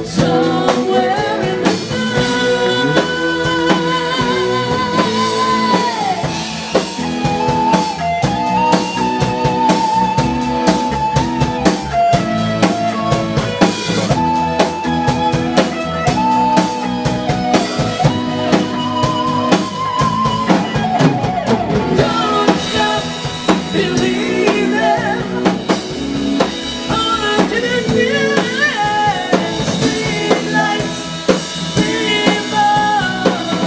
somewhere in the don't stop believing. On to the feeling, streetlights, people.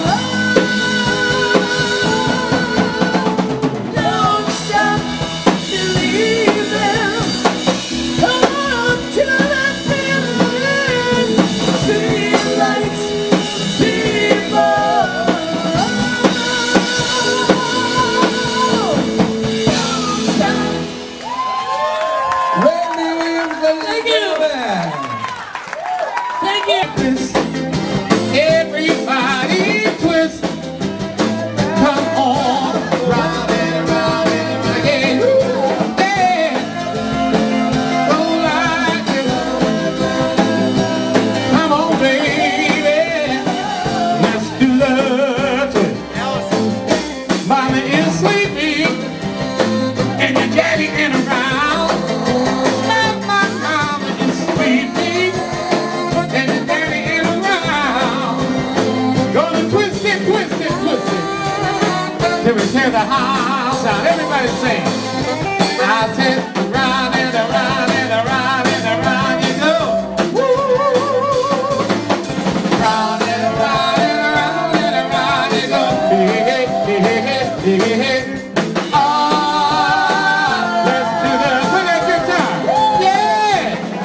Don't stop believing. On to the feeling, streetlights, people. Randy Williams, Thank you. Thank you. everybody twist. Come on, round and round and again. Yeah, go like this. Come on, baby, let's do the twist. Mama is sleeping, and your daddy ain't around. Mama is sleeping, and your daddy ain't around. Gonna twist it, twist it, twist it, till we tear the house out. Everybody sing. I said, around and around and around and around you go. Woo! Round and around and around and around you go. Hey, hey, hey, hey, hey, hey, hey. Let's do the play that guitar. Yeah.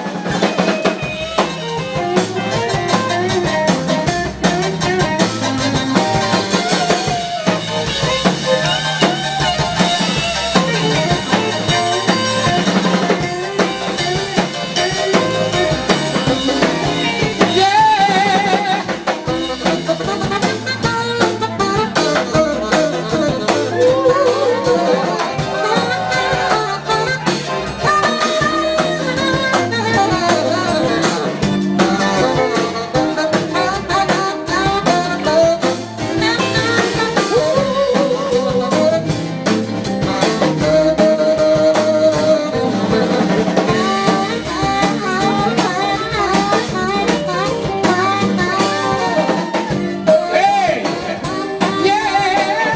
Hey, yeah.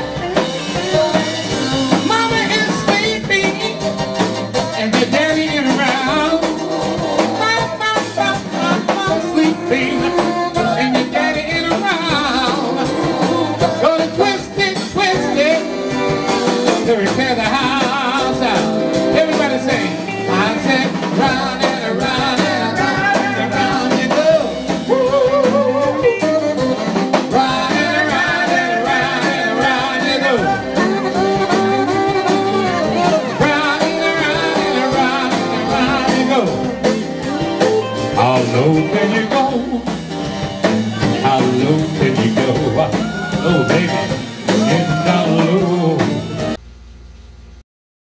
Mama is sleeping, and your daddy ain't around. Mama sleeping, and your daddy ain't around. Gonna twist it, to repair the house out. Everybody sing. I said, round and around and around and around you go. Round and around and around and around you go. Round and around and around and around you go. How low can you go? How low can you go? Oh, baby.